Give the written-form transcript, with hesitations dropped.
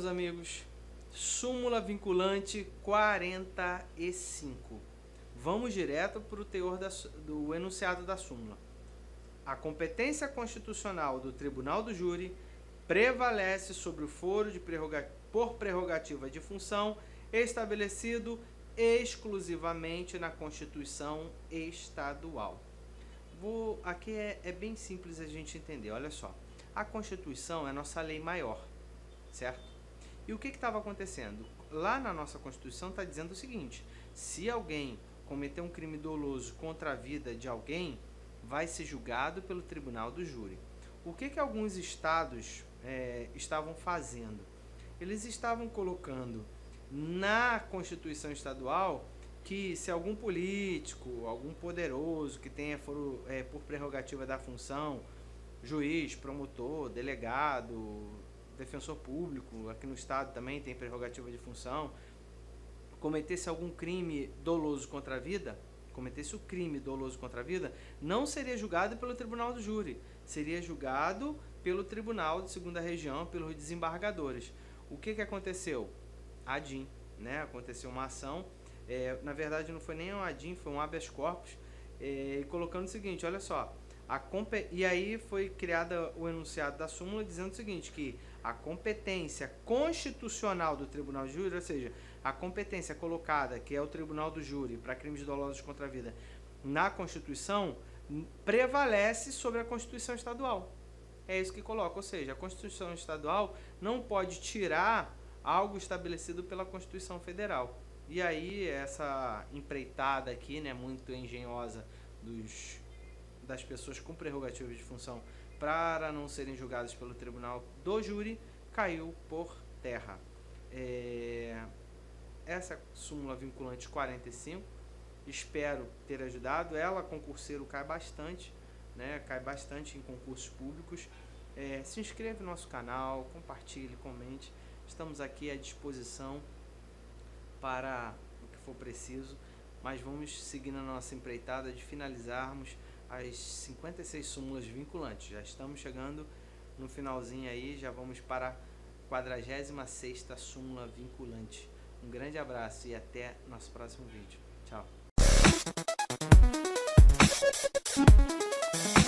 amigos, súmula vinculante 45. Vamos direto para o teor do enunciado da súmula. A competência constitucional do Tribunal do Júri prevalece sobre o foro por prerrogativa de função estabelecido exclusivamente na Constituição Estadual. Aqui é bem simples a gente entender, olha só. A Constituição é a nossa lei maior, certo? E o que estava acontecendo? Lá na nossa Constituição está dizendo o seguinte: se alguém cometer um crime doloso contra a vida de alguém, vai ser julgado pelo Tribunal do Júri. O que alguns estados estavam fazendo? Eles estavam colocando na Constituição Estadual que se algum político, algum poderoso que tenha por prerrogativa da função, juiz, promotor, delegado, defensor público, aqui no estado também tem prerrogativa de função, cometesse algum crime doloso contra a vida, não seria julgado pelo Tribunal do Júri, seria julgado pelo Tribunal de Segunda Região, pelos desembargadores. O que aconteceu? ADIM, né? Aconteceu uma ação, na verdade não foi nem um ADIM, foi um habeas corpus, colocando o seguinte, olha só, e aí foi criada o enunciado da súmula dizendo o seguinte, que a competência constitucional do Tribunal do Júri, ou seja, a competência colocada, que é o Tribunal do Júri, para crimes dolosos contra a vida, na Constituição, prevalece sobre a Constituição Estadual. É isso que coloca, ou seja, a Constituição Estadual não pode tirar algo estabelecido pela Constituição Federal. E aí, essa empreitada aqui, né, muito engenhosa das pessoas com prerrogativas de função para não serem julgadas pelo Tribunal do Júri, caiu por terra. Essa súmula vinculante 45, espero ter ajudado. Ela, concurseiro, cai bastante, né? Cai bastante em concursos públicos. Se inscreva no nosso canal, compartilhe, comente. Estamos aqui à disposição para o que for preciso, mas vamos seguir na nossa empreitada de finalizarmos as 56 súmulas vinculantes. Já estamos chegando no finalzinho aí, já vamos para a 46ª súmula vinculante. Um grande abraço e até nosso próximo vídeo. Tchau.